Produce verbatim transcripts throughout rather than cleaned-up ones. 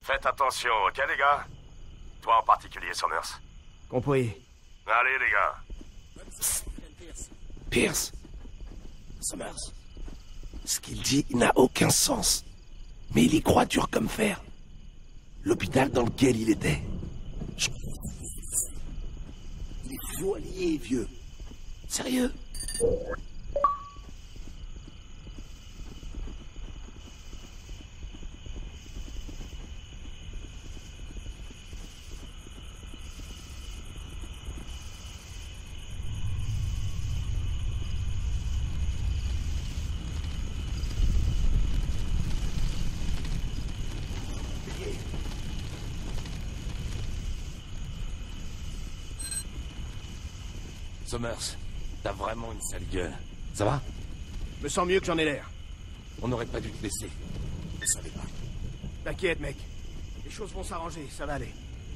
Faites attention, ok les gars? Toi en particulier, Summers. Compris. Allez les gars. Pierce. Summers. Ce qu'il dit n'a aucun sens. Mais il y croit dur comme fer. L'hôpital dans lequel il était. Je... Il est voilier, vieux. Sérieux? Summers, t'as vraiment une sale gueule. Ça va? Me sens mieux que j'en ai l'air. On n'aurait pas dû te laisser. Je savais pas. T'inquiète, mec. Les choses vont s'arranger, ça va aller.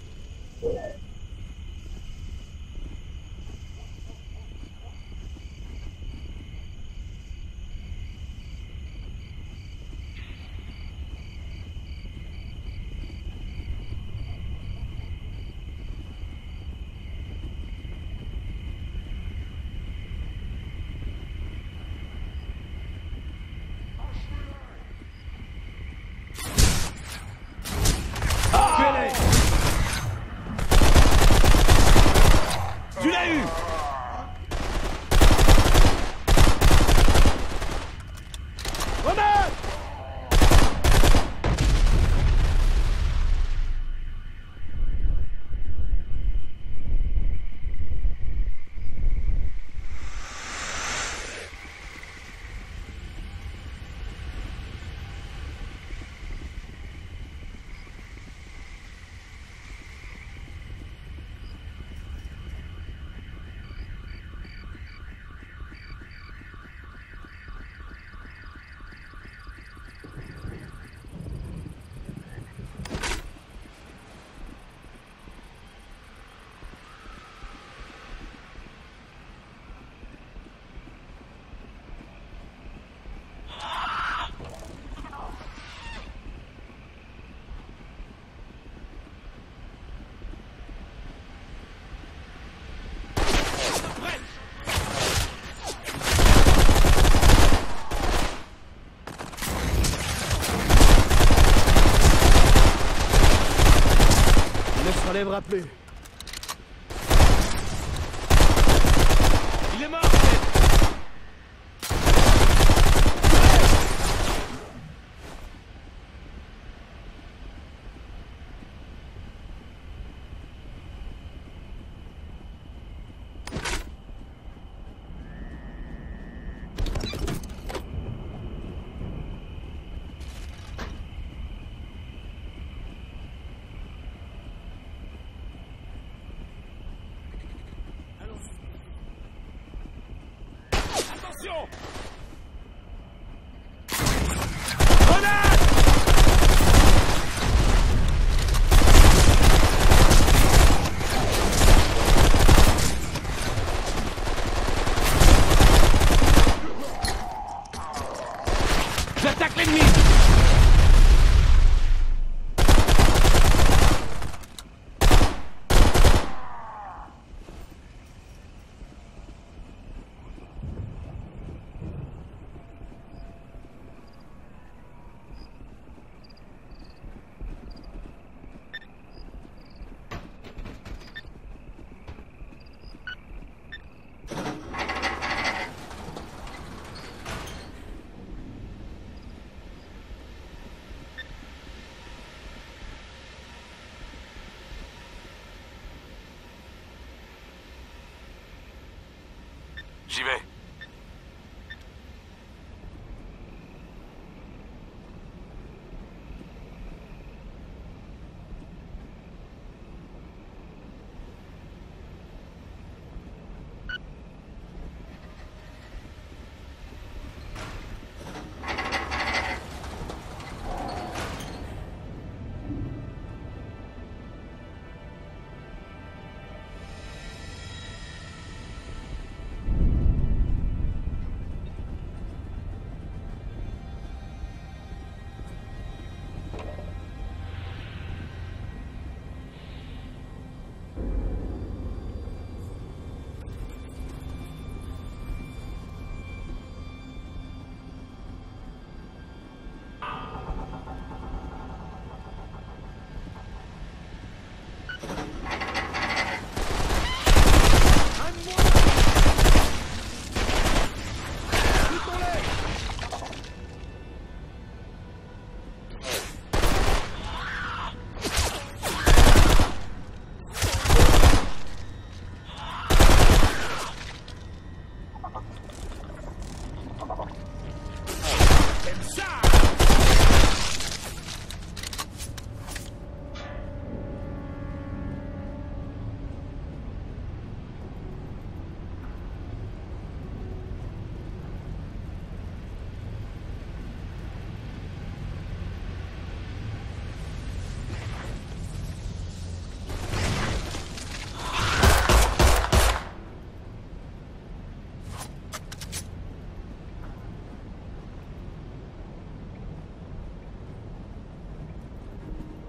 On ne relèvera plus. Il est mort! Attention! Grenade! J'attaque l'ennemi! J'y vais.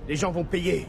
Les gens vont payer.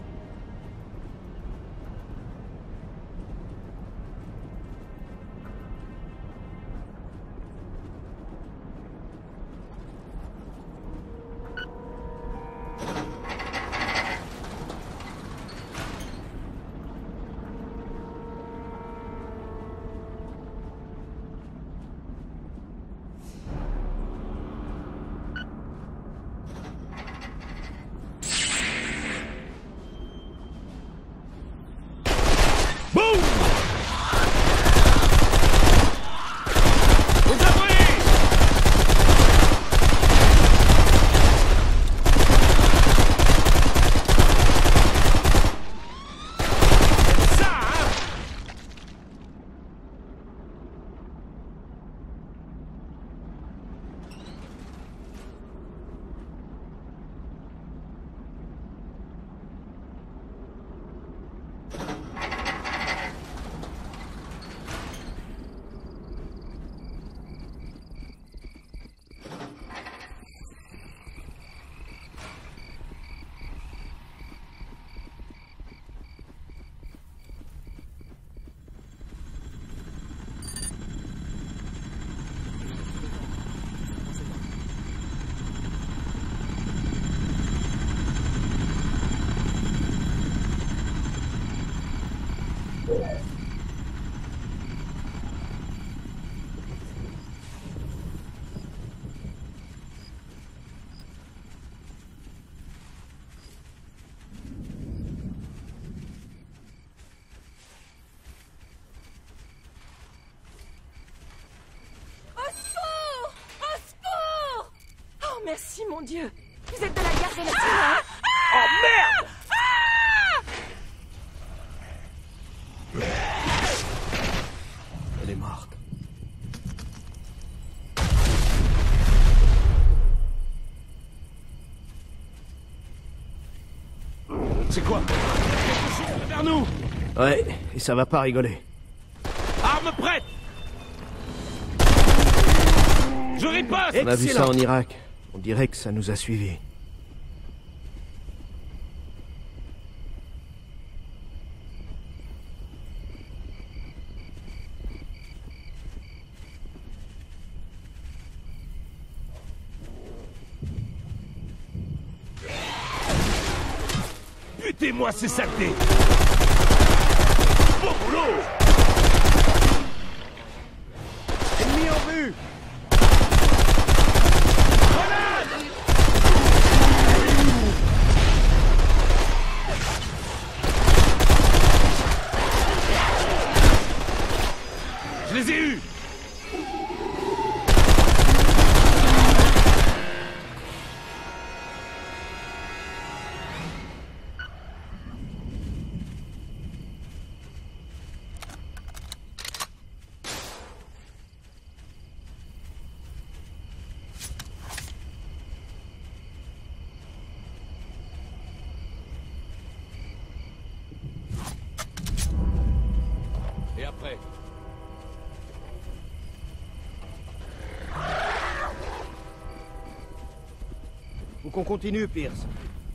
Merci, mon Dieu. Vous êtes de la garde nationale. Oh merde! Elle est morte. C'est quoi? Vers nous! Ouais, et ça va pas rigoler. Arme prête! Je riposte! On a vu ça en Irak. On dirait que ça nous a suivis. Butez-moi ces saletés! Bon boulot! Ennemi en vue! Je les ai eus! Et après? Faut qu'on continue, Pierce.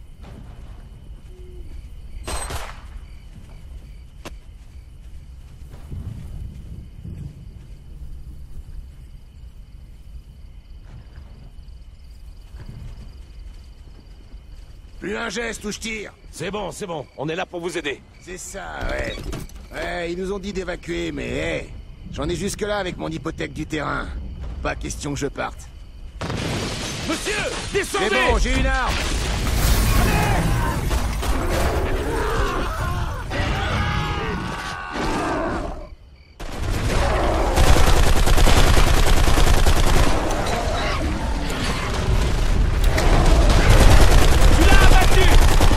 Plus un geste ou je tire. C'est bon, c'est bon. On est là pour vous aider. C'est ça, ouais. Ouais, ils nous ont dit d'évacuer, mais hé, j'en ai jusque-là avec mon hypothèque du terrain. Pas question que je parte. Monsieur! C'est Descendez! bon, j'ai une arme. Tu l'as abattu!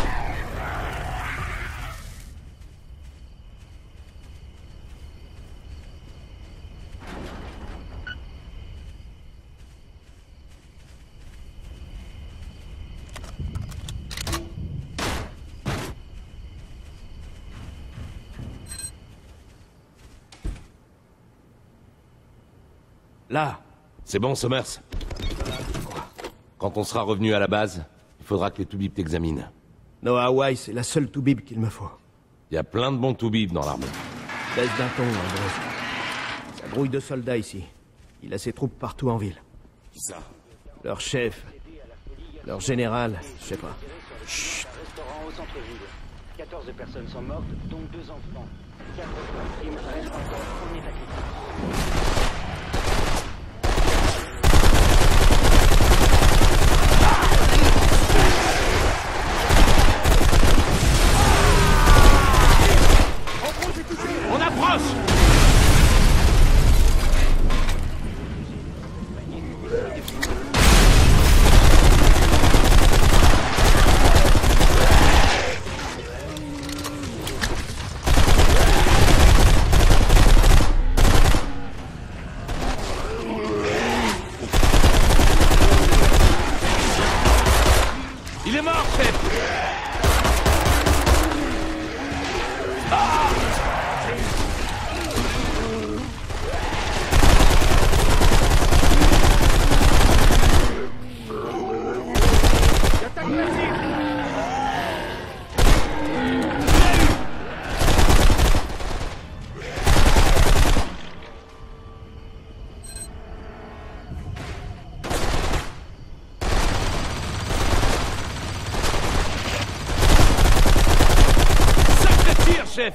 Là. C'est bon, Summers. Quand on sera revenu à la base, il faudra que les Toubibs t'examinent. Noah Weiss est la seule toubib qu'il me faut. Il y a plein de bons toubibs dans l'armée. Baisse d'un ton, Andrés. Ça grouille de soldats ici. Il a ses troupes partout en ville. Qui ça? Leur chef, leur général, je sais pas. Chut. Restaurant au centre-ville. quatorze personnes sont mortes, dont deux enfants. quatre victimes restent encore en état critique. On approche! Il est mort, chef! Chef!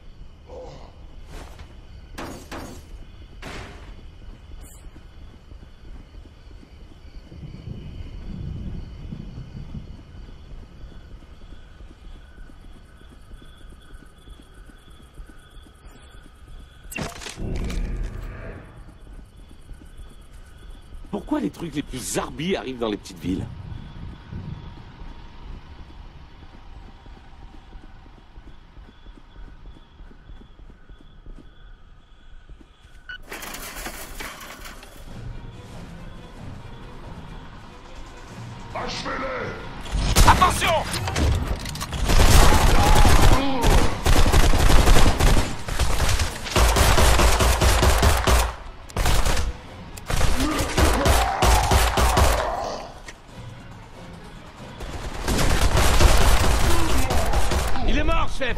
Pourquoi les trucs les plus zarbi arrivent dans les petites villes? Attention! Il est mort, chef!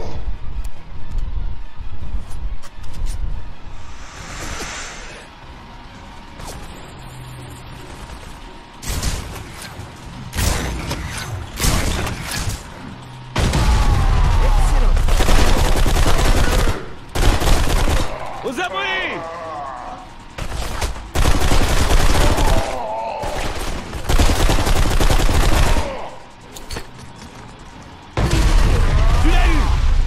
Aux abris! Tu l'as eu!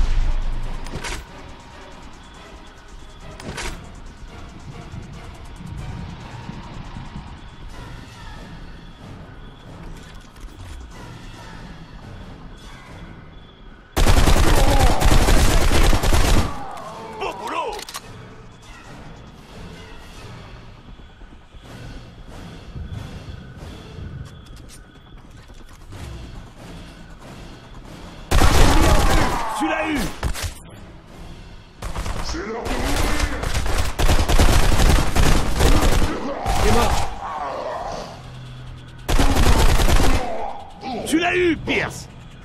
Bon boulot! Tu l'as eu! Il est mort. Tu l'as eu, Pierce!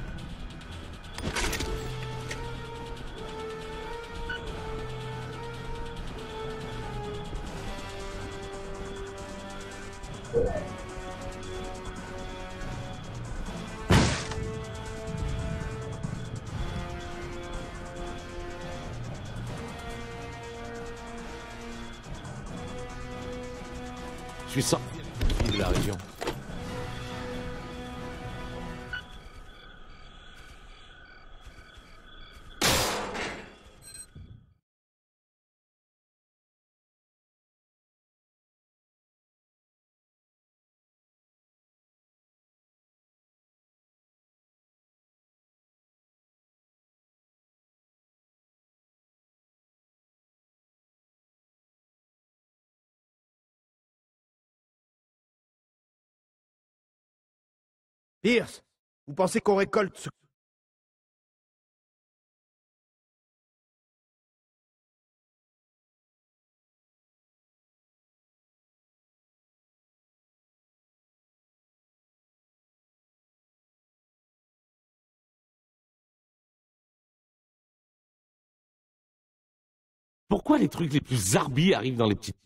Je suis sorti de la région. Pierce, vous pensez qu'on récolte ce... Pourquoi les trucs les plus zarbis arrivent dans les petites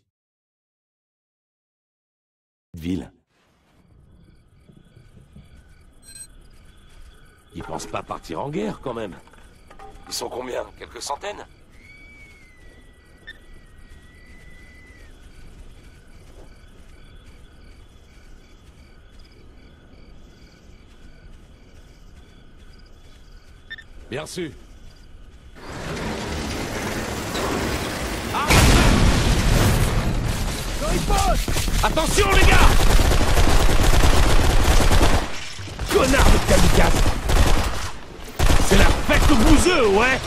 villes? Ils pensent pas partir en guerre, quand même. Ils sont combien? Quelques centaines? Bien reçu. Ah, attention, les gars! Connard de kamikaze! C'est la fête aux bouseux, ouais!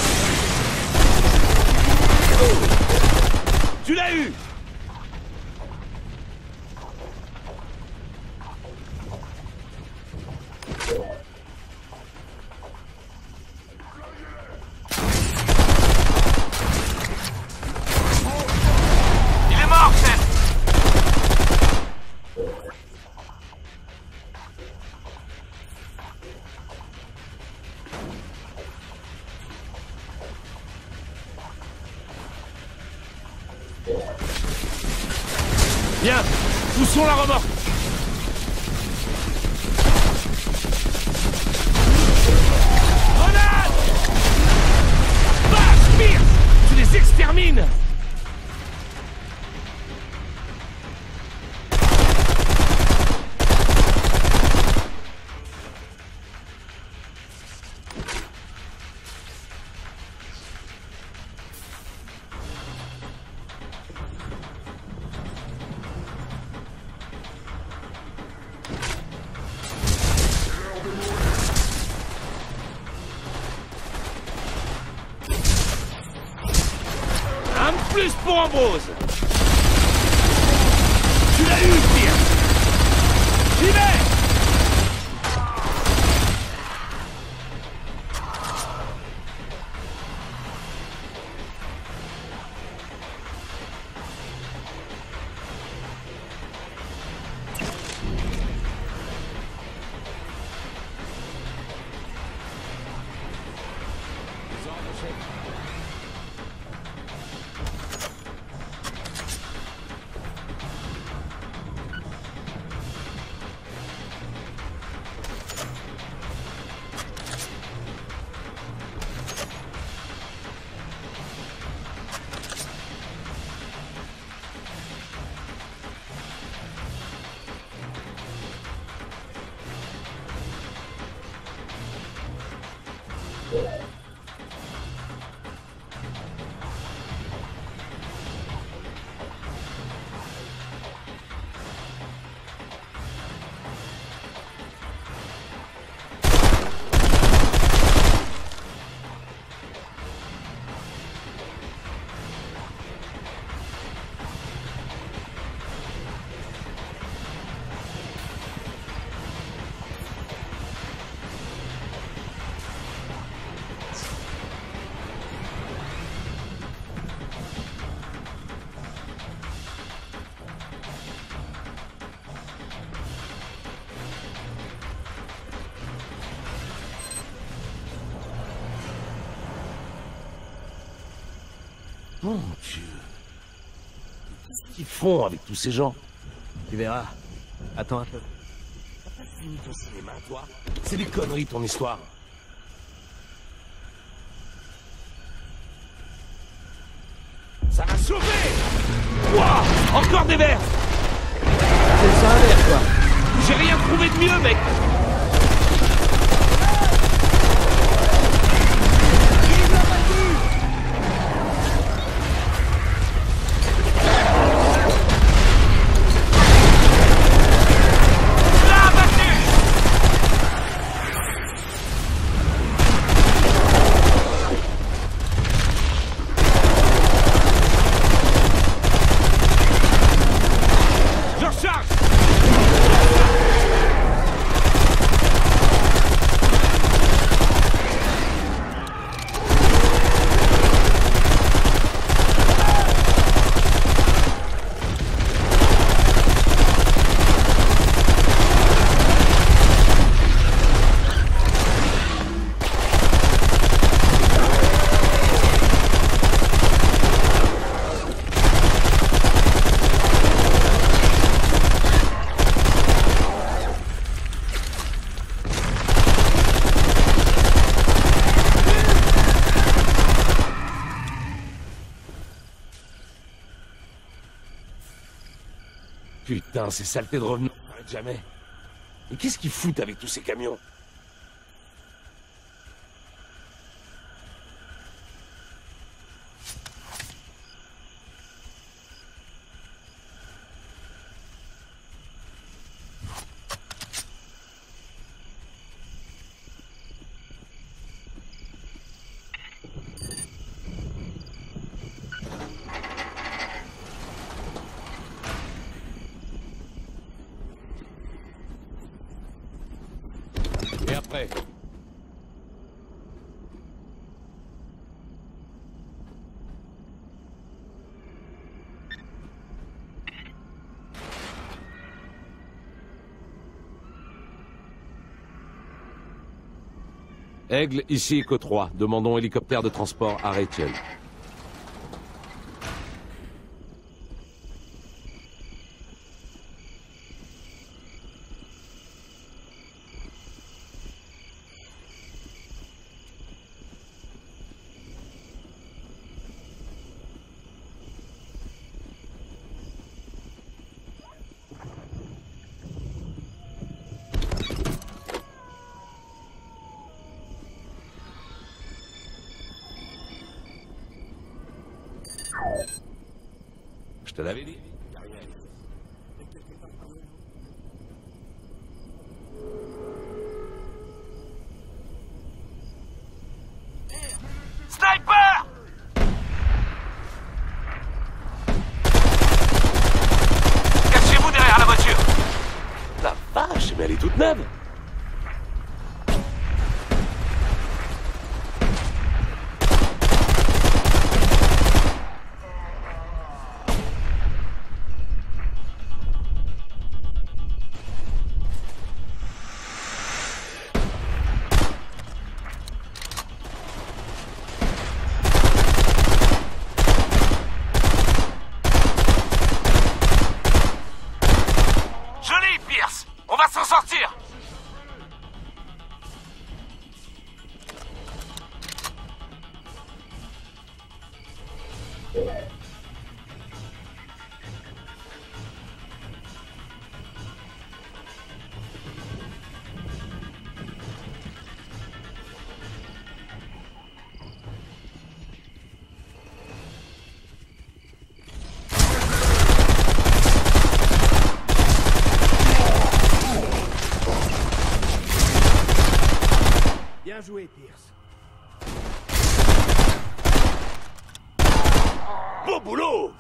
Tu l'as eu! Il est mort, chef! Bien! Poussons la remorque! Grenade! Bah, Pierce! Tu les extermines! Un de plus pour Ambrose! Tu l'as eu, Pierce! J'y vais! Mon Dieu! Qu'est-ce qu'ils font avec tous ces gens? Tu verras. Attends un peu. T'as pas fini ton cinéma, toi? C'est des conneries, ton histoire. Ça m'a sauvé! Ouah! Encore des verres! C'est ça un verre, quoi. J'ai rien trouvé de mieux, mec! Putain, ces saletés de revenants, arrête jamais. Mais qu'est-ce qu'ils foutent avec tous ces camions? Et après? Aigle, ici Echo trois. Demandons hélicoptère de transport à Rachel. Je te l'avais dit. Sniper! Cachez-vous derrière la voiture! La vache, mais elle est toute neuve! Joli, Pierce! On va s'en sortir! Bien joué, Pierce. Beau boulot!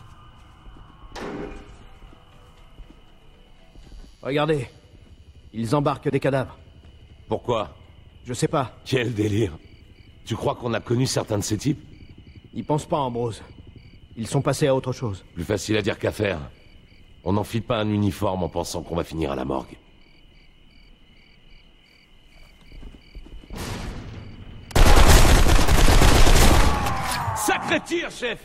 Regardez. Ils embarquent des cadavres. Pourquoi? Je sais pas. Quel délire! Tu crois qu'on a connu certains de ces types? Ils pensent pas, Ambrose. Ils sont passés à autre chose. Plus facile à dire qu'à faire. On n'enfile pas un uniforme en pensant qu'on va finir à la morgue. Sacré tir, chef!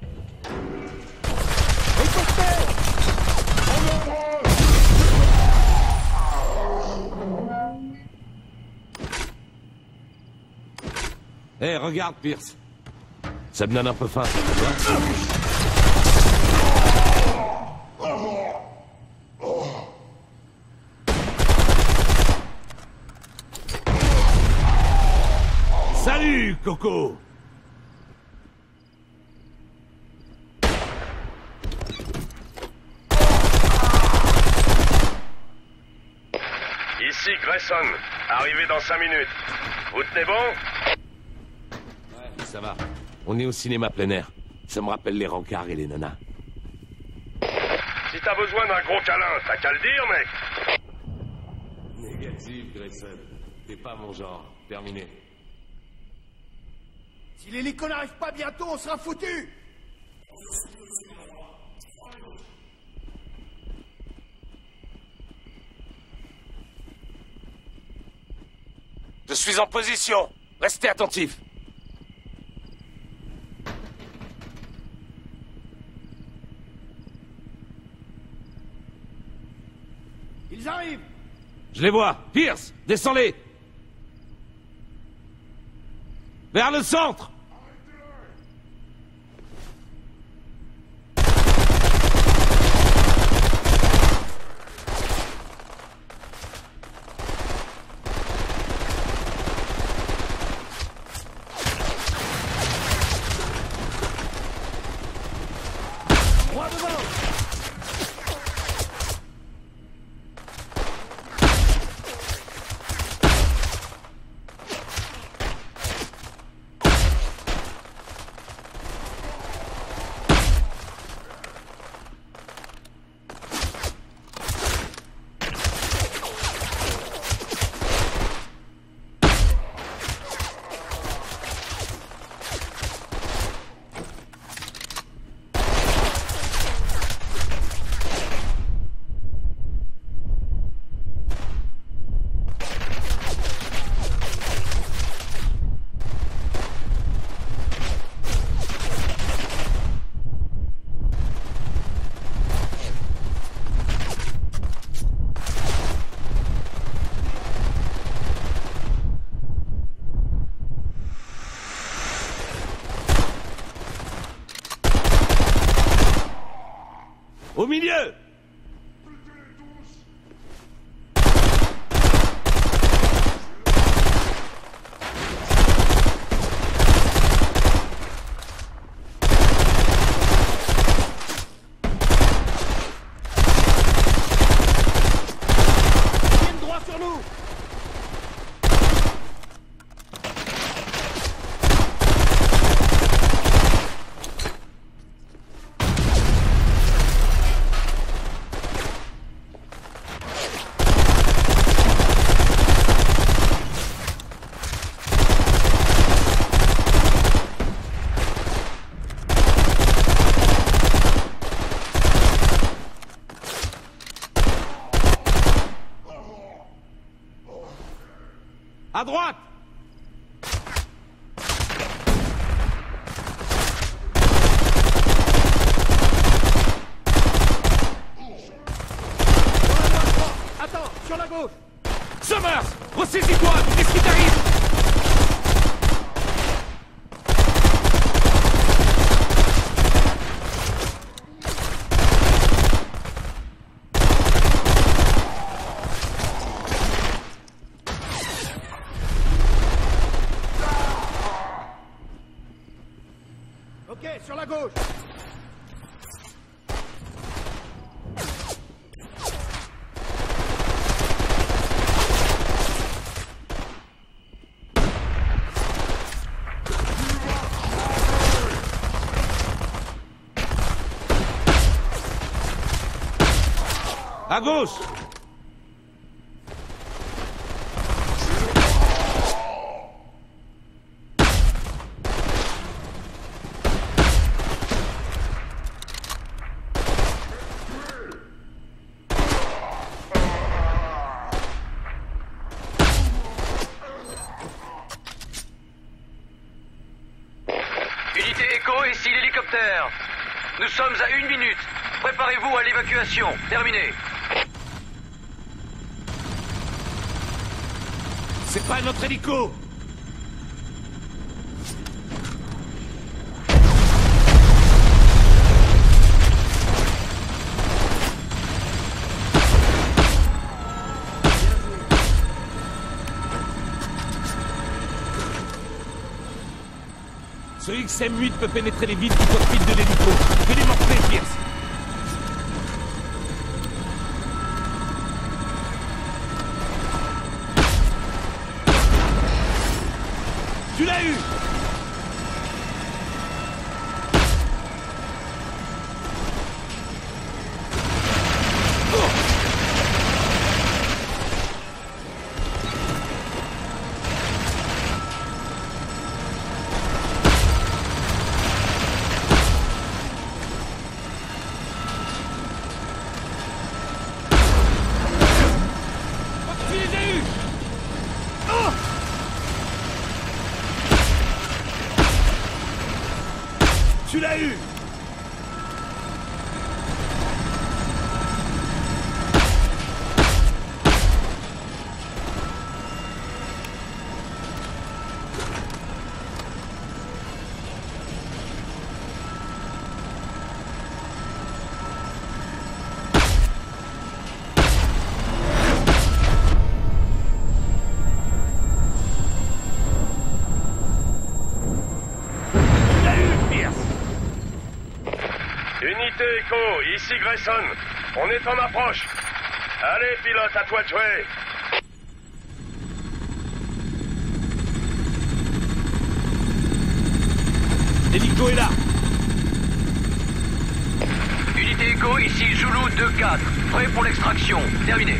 Hé, hey, regarde, Pierce. Ça me donne un peu faim, ça te va? Salut, Coco! Ici Grayson, arrivé dans cinq minutes. Vous tenez bon? Ouais, ça va. On est au cinéma plein air. Ça me rappelle les rencarts et les nanas. Si t'as besoin d'un gros câlin, t'as qu'à le dire, mec. Négatif, Grayson. T'es pas mon genre. Terminé. Si l'hélico n'arrive pas bientôt, on sera foutus! Je suis en position. Restez attentifs. Ils arrivent! Je les vois. Pierce, descends-les. Vers le centre. À droite! Attends, sur la gauche! Summers! Ressaisis-toi! Qu'est-ce qui t'arrive? Ok, sur la gauche! À gauche! Unité Echo, ici l'hélicoptère. Nous sommes à une minute. Préparez-vous à l'évacuation. Terminé. C'est pas notre hélico! Ce X M huit peut pénétrer les vides du cockpit de l'hélico. Fais-les morfler, Pierce! Tu l'as eu! Tu les as eus! Oh! Tu l'as eu! Tu l'as eu, Pierce! Unité Echo, ici Grayson. On est en approche. Allez, pilote, à toi de jouer. L'hélico est là! Unité Echo, ici Zulu deux quatre. Prêt pour l'extraction. Terminé.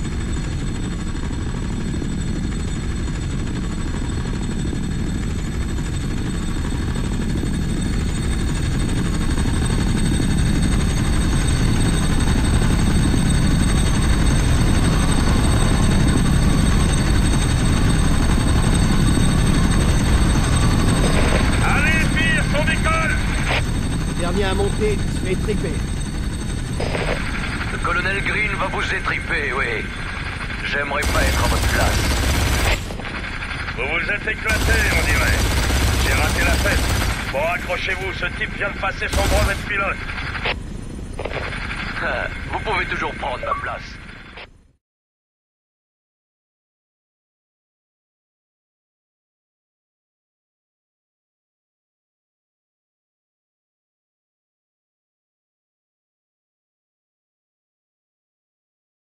Allez, Pierce, on décolle. Dernier à monter, il se fait triper. Le colonel Green va vous étriper, oui. J'aimerais pas être à votre place. Vous vous êtes éclatés, on dirait. J'ai raté la fête. Bon, accrochez-vous, ce type vient de passer son brevet de pilote. Vous pouvez toujours prendre ma place.